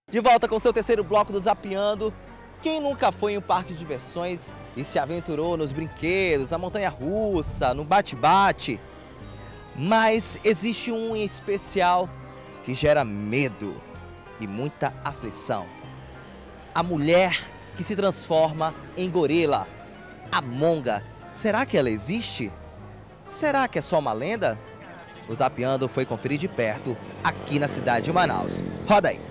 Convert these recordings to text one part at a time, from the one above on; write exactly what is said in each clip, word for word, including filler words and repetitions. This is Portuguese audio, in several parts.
De volta com seu terceiro bloco do Zapeando. Quem nunca foi em um parque de diversões e se aventurou nos brinquedos, na montanha-russa, no bate-bate? Mas existe um em especial que gera medo e muita aflição. A mulher que se transforma em gorila, a monga. Será que ela existe? Será que é só uma lenda? O Zapeando foi conferir de perto aqui na cidade de Manaus. Roda aí!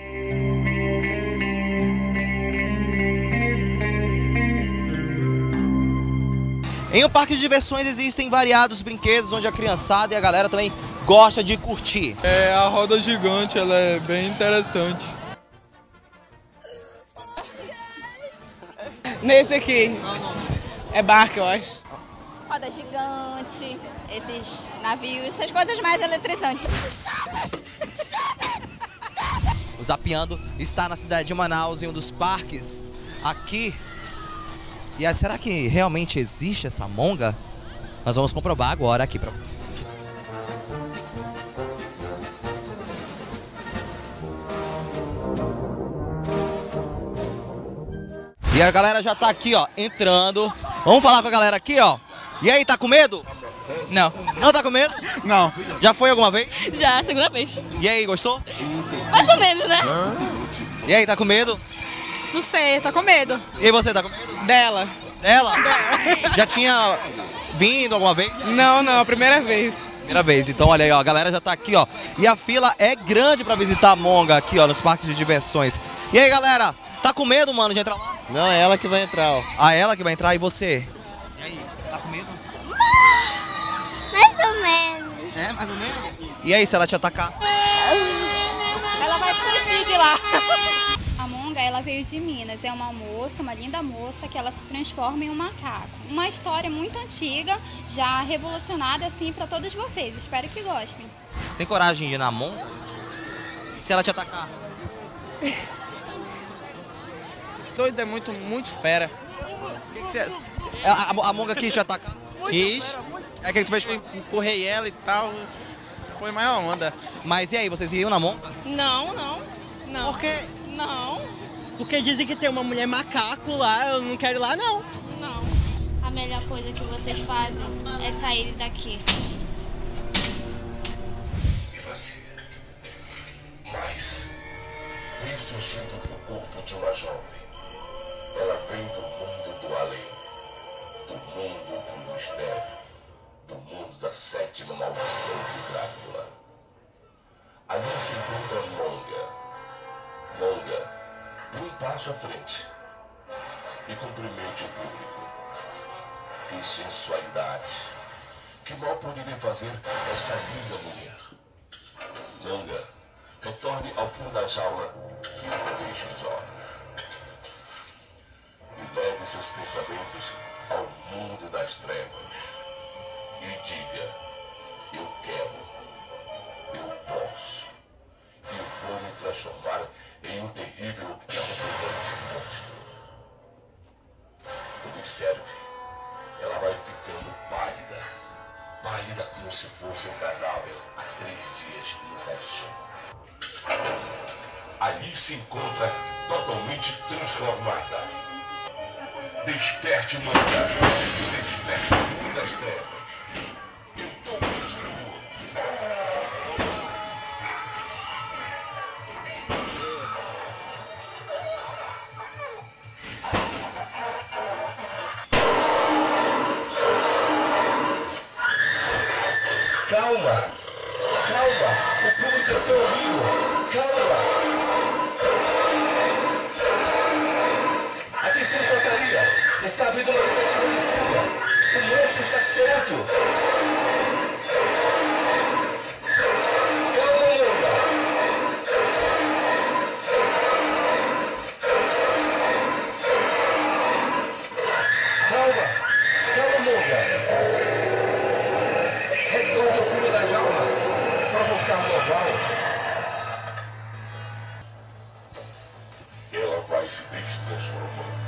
Em um parque de diversões existem variados brinquedos onde a criançada e a galera também gosta de curtir. É, a roda gigante, ela é bem interessante. Nesse aqui. É barco, eu acho. Roda gigante, esses navios, essas coisas mais eletrizantes. O Zapeando está na cidade de Manaus, em um dos parques aqui. E aí, será que realmente existe essa monga? Nós vamos comprovar agora aqui para você. E a galera já tá aqui, ó, entrando. Vamos falar com a galera aqui, ó. E aí, tá com medo? Não. Não tá com medo? Não. Já foi alguma vez? Já, segunda vez. E aí, gostou? Mais ou menos, né? E aí, tá com medo? Não sei, tô com medo. E aí, você tá com medo? Dela. Dela? Já tinha vindo alguma vez? Não, não, a primeira vez. Primeira vez. Então, olha aí, ó, a galera já tá aqui, ó. E a fila é grande pra visitar a monga aqui, ó, nos parques de diversões. E aí, galera, tá com medo, mano, de entrar lá? Não, é ela que vai entrar, ó. Ah, ela que vai entrar e você? E aí, tá com medo? Mais ou menos. É, mais ou menos? E aí, se ela te atacar? Ela vai fugir de lá. A monga, ela veio de Minas. É uma moça, uma linda moça, que ela se transforma em um macaco. Uma história muito antiga, já revolucionada assim para todos vocês. Espero que gostem. Tem coragem de ir na monga? E se ela te atacar? Doido, é muito, muito fera. O que que você... A, a, a monga quis te atacar? Quis, É o que que tu fez com... empurrei ela e tal. Foi maior onda. Mas e aí, vocês iam na monga? Não, não. Não. Por quê? Não, Porque dizem que tem uma mulher macaco lá, eu não quero ir lá, não. não. A melhor coisa que vocês fazem é sair daqui. E vazia. Mas vem surgindo do corpo de uma jovem. Ela vem do mundo do além, do mundo do mistério, do mundo da sétima maldição de Drácula. Ali se encontra Monga. Monga, dê um passo à frente e cumprimente o público. Que sensualidade! Que mal poderia fazer essa linda mulher? Monga, retorne ao fundo da jaula e não feche os olhos. E leve seus pensamentos ao mundo das trevas. E diga, eu quero, eu posso. E vou me transformar em um terrível e arrepiante monstro. Observe, ela vai ficando pálida. Pálida como se fosse um cadáver há três dias no sex shop. Ali se encontra totalmente transformada. Desperte, manga. Desperte o mundo das trevas. Eu tô contigo. Calma, calma, o público é seu amigo, calma. Atenção, portaria, está havendo uma tentativa de fuga, o monstro está certo. Calma, Monga. Calma, calma, Monga. Retorne ao fundo da jaula para voltar ao normal. Ela vai se destransformando.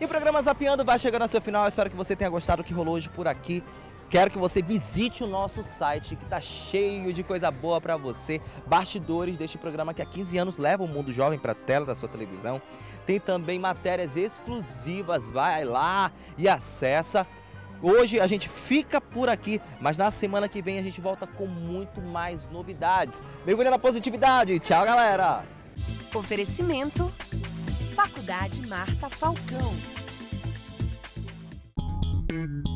E o programa Zapeando vai chegando ao seu final. Eu espero que você tenha gostado do que rolou hoje por aqui. Quero que você visite o nosso site, que está cheio de coisa boa para você. Bastidores deste programa que há quinze anos leva o mundo jovem para a tela da sua televisão. Tem também matérias exclusivas, vai lá e acessa. Hoje a gente fica por aqui, mas na semana que vem a gente volta com muito mais novidades. Mergulha na positividade. Tchau, galera! Oferecimento Faculdade Marta Falcão.